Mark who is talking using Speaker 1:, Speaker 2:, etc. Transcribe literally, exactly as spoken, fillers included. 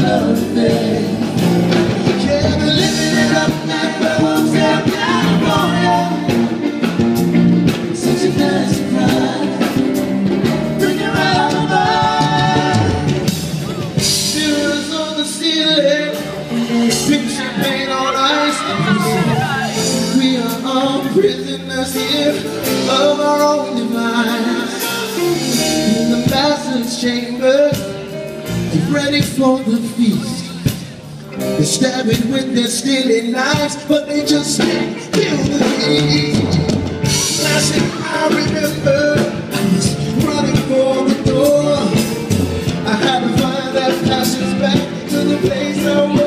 Speaker 1: another day. Yeah, they're living it up like folks out California. Such a nice surprise, bring it right on by. Mirrors on the ceiling, picture paint on ice. We are all prisoners here of our own demise. In the master's chamber, get ready for the feast. They're stabbing with their steely knives, but they just can't feel the heat. Flashing, I remember I was running for the door. I had to find that passage back to the place I was.